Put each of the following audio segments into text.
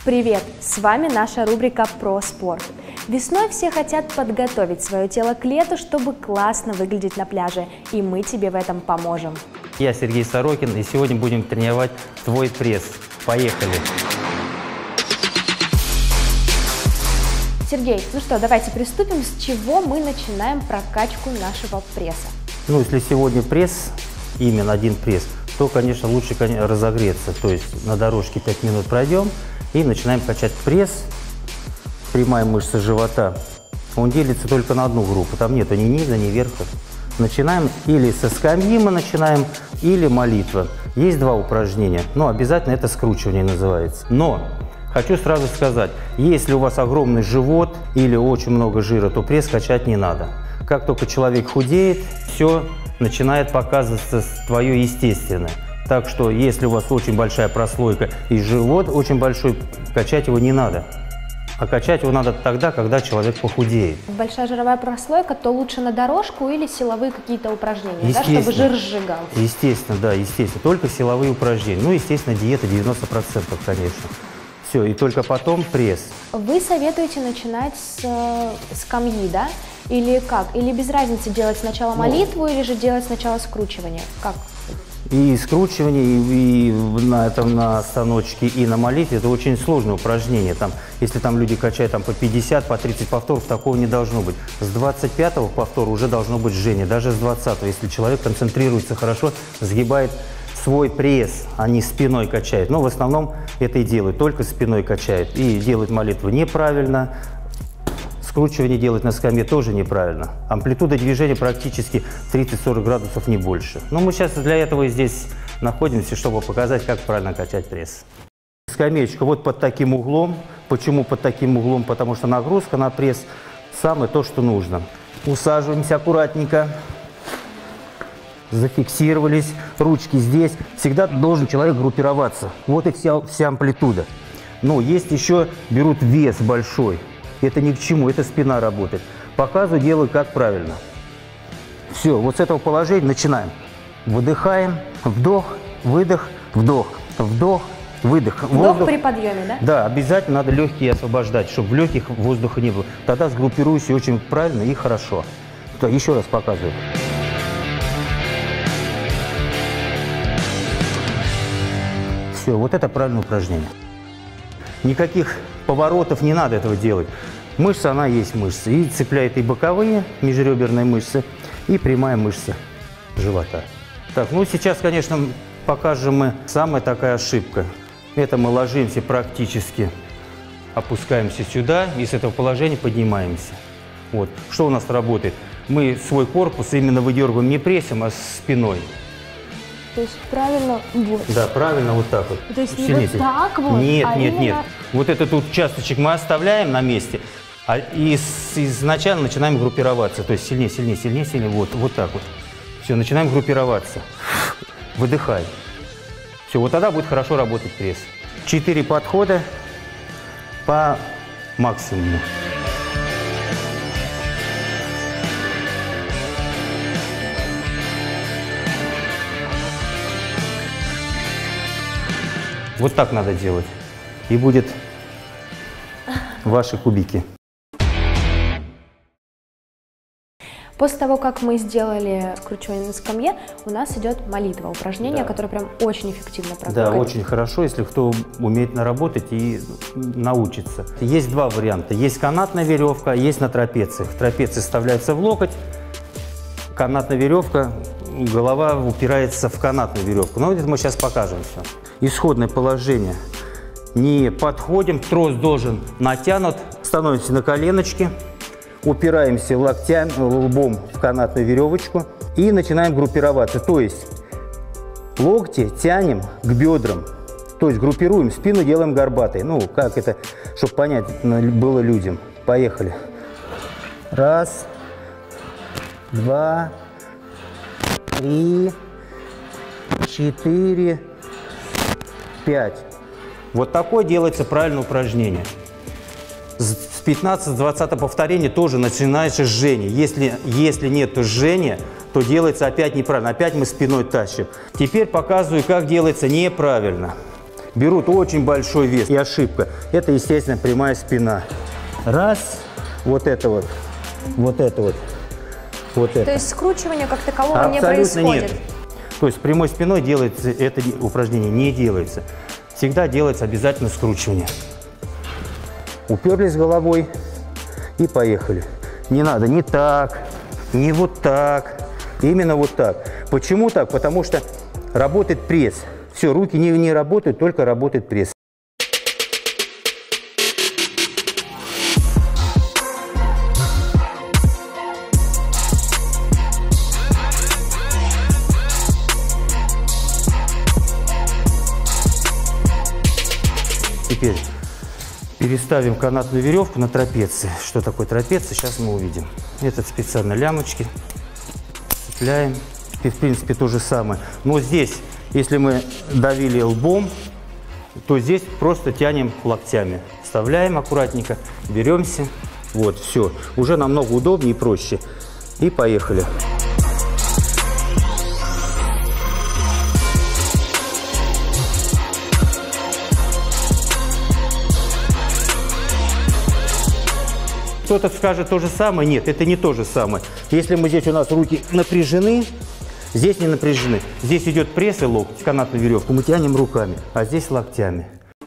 Привет! С вами наша рубрика «Про спорт». Весной все хотят подготовить свое тело к лету, чтобы классно выглядеть на пляже, и мы тебе в этом поможем. Я Сергей Сорокин, и сегодня будем тренировать твой пресс. Поехали! Сергей, ну что, давайте приступим. С чего мы начинаем прокачку нашего пресса? Ну, если сегодня пресс, именно один пресс, то, конечно, лучше разогреться. То есть на дорожке 5 минут пройдем и начинаем качать пресс. Прямая мышца живота. Он делится только на одну группу. Там нету ни низа, ни верха. Начинаем или со скамьи мы начинаем, или молитва. Есть два упражнения, но обязательно это скручивание называется. Но хочу сразу сказать, если у вас огромный живот или очень много жира, то пресс качать не надо. Как только человек худеет, все начинает показываться твое естественное. Так что, если у вас очень большая прослойка и живот очень большой, качать его не надо. А качать его надо тогда, когда человек похудеет. Большая жировая прослойка, то лучше на дорожку или силовые какие-то упражнения, да, чтобы жир сжигался? Естественно, да, естественно. Только силовые упражнения. Ну, естественно, диета 90%, конечно. Все, и только потом пресс. Вы советуете начинать с скамьи, да? Или как? Или без разницы делать сначала молитву, или же делать сначала скручивание? Как? И скручивание, и на станочке, и на молитве – это очень сложное упражнение. Там, если там люди качают там, по 50, по 30 повторов, такого не должно быть. С 25-го повтора уже должно быть жжение, даже с 20-го. Если человек концентрируется хорошо, сгибает свой пресс, а не спиной качает. Но в основном это и делают, только спиной качает. И делают молитву неправильно. Скручивание делать на скамье тоже неправильно. Амплитуда движения практически 30-40 градусов, не больше. Но мы сейчас для этого и здесь находимся, чтобы показать, как правильно качать пресс. Скамеечка вот под таким углом. Почему под таким углом? Потому что нагрузка на пресс самое то, что нужно. Усаживаемся аккуратненько. Зафиксировались. Ручки здесь. Всегда должен человек группироваться. Вот и вся амплитуда. Но есть еще, берут вес большой. Это ни к чему, это спина работает. Показываю, делаю как правильно. Все, вот с этого положения начинаем. Выдыхаем, вдох, выдох, вдох, вдох, выдох. Вдох при подъеме, да? Да, обязательно надо легкие освобождать, чтобы в легких воздуха не было. Тогда сгруппируюсь очень правильно и хорошо. То, еще раз показываю. Все, вот это правильное упражнение. Никаких поворотов не надо этого делать. Мышца, она есть мышца. И цепляет и боковые межреберные мышцы, и прямая мышца живота. Так, ну сейчас, конечно, покажем мы самая такая ошибка. Это мы ложимся практически, опускаемся сюда, и с этого положения поднимаемся. Вот. Что у нас работает? Мы свой корпус именно выдергиваем не прессом, а спиной. То есть правильно вот. Да, правильно вот так вот. То есть не вот так вот? Нет, нет. Вот этот участочек мы оставляем на месте, и изначально начинаем группироваться. То есть сильнее, сильнее, сильнее, сильнее. Вот так вот. Все, начинаем группироваться. Выдыхай. Все, вот тогда будет хорошо работать пресс. 4 подхода по максимуму. Вот так надо делать. И будет ваши кубики. После того, как мы сделали скручивание на скамье, у нас идет молитва, упражнение, да, которое прям очень эффективно прокачивает. Да, очень хорошо, если кто умеет наработать и научится. Есть два варианта. Есть канатная веревка, есть на трапециях. Трапеции вставляются в локоть, канатная веревка, голова упирается в канатную веревку. Но это мы сейчас покажем все. Исходное положение. Не подходим, трос должен натянут. Становимся на коленочки, упираемся локтями, лбом в канатную веревочку и начинаем группироваться. То есть локти тянем к бедрам. То есть группируем, спину делаем горбатой. Ну, как это, чтобы понять было людям. Поехали. Раз, два, три, 4, 5. Вот такое делается правильное упражнение. С 15-20 повторения тоже начинается жжение. Если нет жжения, то делается опять неправильно. Опять мы спиной тащим. Теперь показываю, как делается неправильно. берут очень большой вес. И ошибка. Это, естественно, прямая спина. Раз, вот это вот, вот это вот, вот это. То есть скручивание как такового не Абсолютно происходит? нет. То есть прямой спиной делается, это упражнение не делается. Всегда делается обязательно скручивание. Уперлись головой и поехали. Не надо ни так, ни вот так, именно вот так. Почему так? Потому что работает пресс. Все, руки не работают, только работает пресс. Теперь переставим канатную веревку на трапеции. Что такое трапеция, сейчас мы увидим. Это специально лямочки. Цепляем. И, в принципе, то же самое. Но здесь, если мы давили лбом, то здесь просто тянем локтями. Вставляем аккуратненько, беремся. Вот, все. Уже намного удобнее и проще. И поехали. Кто-то скажет то же самое. Нет, это не то же самое. Если мы здесь у нас руки напряжены, здесь не напряжены. Здесь идет пресс и локоть, канатную веревку. Мы тянем руками, а здесь локтями.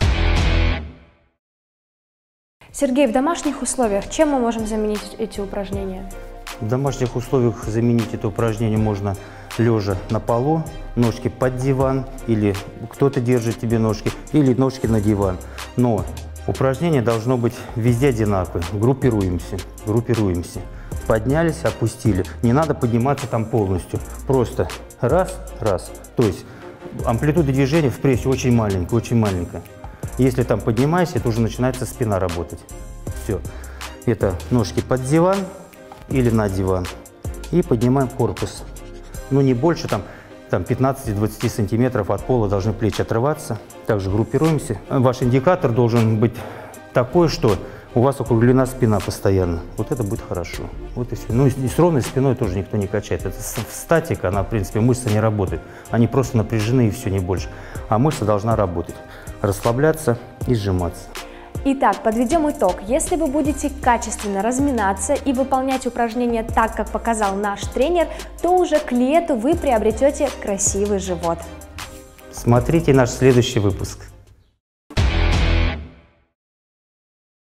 Сергей, в домашних условиях чем мы можем заменить эти упражнения? В домашних условиях заменить это упражнение можно лежа на полу, ножки под диван, или кто-то держит тебе ножки, или ножки на диван. Но упражнение должно быть везде одинаковое. Группируемся, группируемся. Поднялись, опустили. Не надо подниматься там полностью. Просто раз, раз. То есть амплитуда движения в прессе очень маленькая, очень маленькая. Если там поднимаешься, то уже начинается спина работать. Все. Это ножки под диван или на диван. И поднимаем корпус. Ну, не больше там 15-20 сантиметров от пола должны плечи отрываться. Также группируемся. Ваш индикатор должен быть такой, что у вас округлена спина постоянно. Вот это будет хорошо. Вот и все. Ну и с ровной спиной тоже никто не качает. Это статика, она, в принципе, мышцы не работают. Они просто напряжены и все, не больше. А мышца должна работать. Расслабляться и сжиматься. Итак, подведем итог. Если вы будете качественно разминаться и выполнять упражнения так, как показал наш тренер, то уже к лету вы приобретете красивый живот. Смотрите наш следующий выпуск.